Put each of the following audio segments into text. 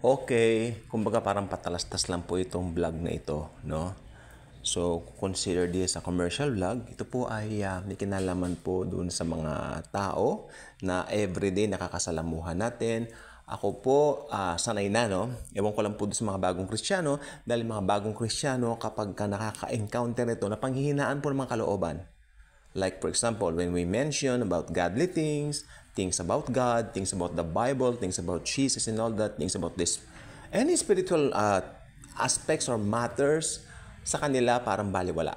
Okay, kumbaga parang patalastas lang po itong vlog na ito, no? So, consider this a commercial vlog. Ito po ay may kinalaman po dun sa mga tao na everyday nakakasalamuhan natin. Ako po, sanay na, no? Ewan ko lang po dun sa mga bagong Kristiyano, dahil mga bagong Kristiyano, kapag ka nakaka-encounter ito, na panghihinaan po ng mga kalooban. Like for example, when we mention about godly things, things about God, things about the Bible, things about Jesus and all that, things about this, any spiritual aspects or matters, sa kanila parang baliwala.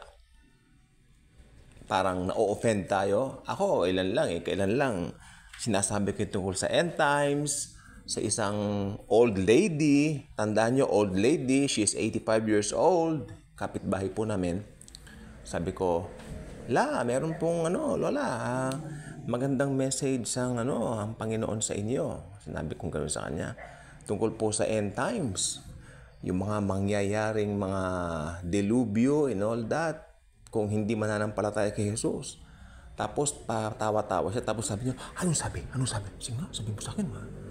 Parang na-offend tayo. Ako, kailan lang sinasabi ko tungkol sa end times, sa isang old lady. Tandaan nyo, old lady, she is 85 years old. Kapitbahay po namin. Sabi ko, meron pong Lola, magandang message ang Panginoon sa inyo. Sinabi kong gano'n sa kanya. Tungkol po sa end times. Yung mga mangyayaring mga delubyo and all that. Kung hindi mananampalataya kay Jesus. Tapos tawa-tawa siya. Tapos sabi niya, anong sabi? Sige nga, sabi mo sa akin.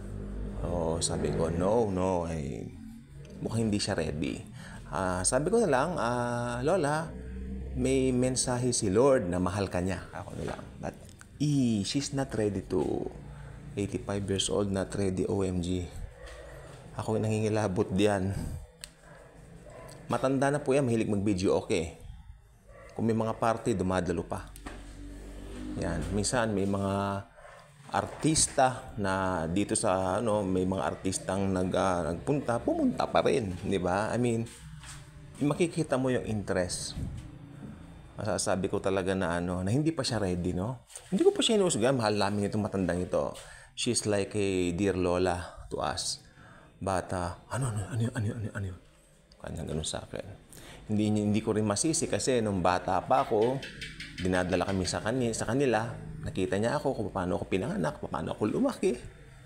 Sabi ko, no. Mukhang hindi siya ready. Sabi ko na lang, Lola, may mensahe si Lord na mahal ka niya. Ako na lang. But she's not ready to 85 years old, not ready, OMG. Ako yung nangingilabot diyan. Matanda na po yan, mahilig mag-video, okay. Kung may mga party, dumadalo pa. Yan. Minsan, may mga artista na dito sa, may mga artistang pumunta pa rin. Di ba? I mean, makikita mo yung interest. Masasabi ko talaga na hindi pa siya ready, no? Hindi ko pa siya inuusgan. Mahal namin itong matandang ito. She's like a dear Lola to us. But, ano yun? Kanya ganun sa akin. Hindi ko rin masisi kasi nung bata pa ako, dinadala kami sa kanila. Nakita niya ako kung paano ako pinanganak, paano ako lumaki.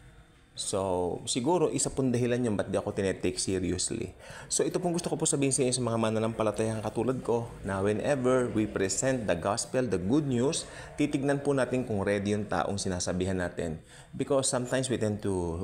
So, siguro, isa pong dahilan yung ba't di ako tinetake seriously. So, ito pong gusto ko po sabihin sa inyo sa mga mananampalatayang katulad ko na whenever we present the gospel, the good news, titignan po natin kung ready yung taong sinasabihan natin. Because sometimes we tend to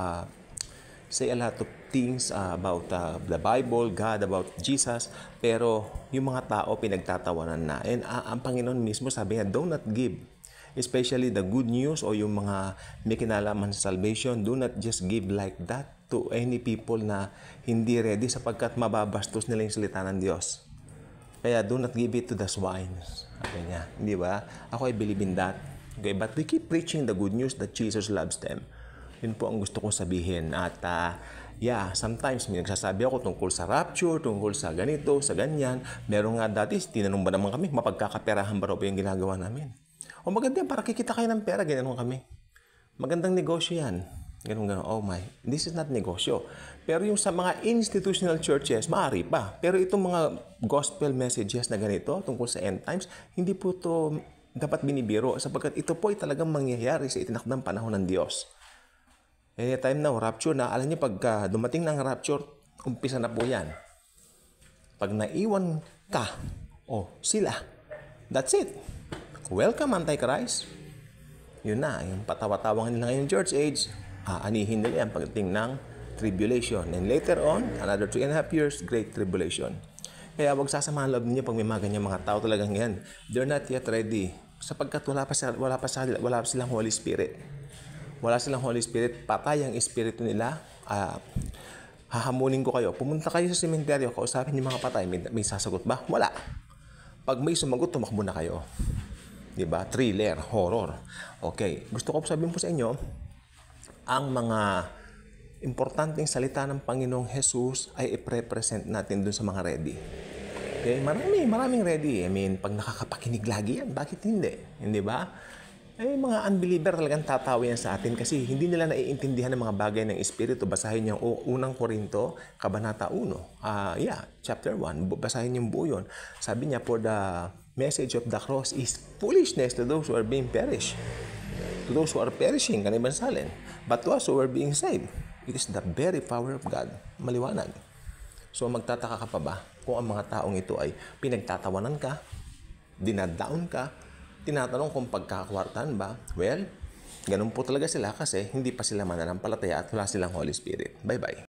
say a lot of things about the Bible, God, about Jesus, pero yung mga tao pinagtatawanan na. And ang Panginoon mismo sabi niya, do not give. Especially the good news o yung mga may kinalaman sa salvation, do not just give like that to any people na hindi ready sapagkat mababastos nila yung salita ng Diyos. Kaya do not give it to the swines. Sabi niya, hindi ba? Ako I believe in that. Okay, but we keep preaching the good news that Jesus loves them. Yun po ang gusto kong sabihin. At sometimes may nagsasabi ako tungkol sa rapture, tungkol sa ganito, sa ganyan. Meron nga dati, tinanong ba naman kami, mapagkakaperahan ba raw yung ginagawa namin? O maganda yan, para kikita kayo ng pera, ganyan kami. Magandang negosyo yan. Ganun. Oh my, this is not negosyo. Pero yung sa mga institutional churches, maaari pa. Pero itong mga gospel messages na ganito, tungkol sa end times, hindi po ito dapat binibiro. Sapagkat ito po ay talagang mangyayari sa itinakdang panahon ng Diyos. Anytime now, rapture na, alam niyo, pag dumating ng rapture, umpisa na po yan. Pag naiwan ka, sila, that's it. Welcome, Antichrist. Yun na, yung patawa-tawang nila ngayong church age, anihin nila yan pagdating ng tribulation. And later on, another 3.5 years, great tribulation. Kaya wag sasamahan loob ninyo pag may mga ganyan mga tao talagang yan. They're not yet ready. Sapagkat wala pa silang Holy Spirit. Wala silang Holy Spirit, patay ang espiritu nila. Hahamunin ko kayo. Pumunta kayo sa sementeryo, kausapin yung mga patay. May sasagot ba? Wala. Pag may sumagot, tumakbo na kayo. Diba? Thriller, horror. Okay. Gusto ko sabihin po sa inyo, ang mga importanteng salita ng Panginoong Jesus ay i-represent natin dun sa mga ready. Okay? Maraming ready. I mean, pag nakakapakinig lagi yan, bakit hindi? Hindi ba? Mga unbeliever talagang tatawa yan sa atin kasi hindi nila naiintindihan ng mga bagay ng Espiritu. Basahin yung unang Korinto, Kabanata 1. Chapter 1. Basahin yung buo yun. Sabi niya, for the message of the cross is foolishness to those who are being perished. To those who are perishing, kanibansalin. But to us who are being saved, it is the very power of God. Maliwanag. So magtataka ka pa ba kung ang mga taong ito ay pinagtatawanan ka, dinadown ka, tinatanong kung pagkakwartan ba? Well, ganun po talaga sila kasi hindi pa sila mananampalataya at wala silang Holy Spirit. Bye-bye.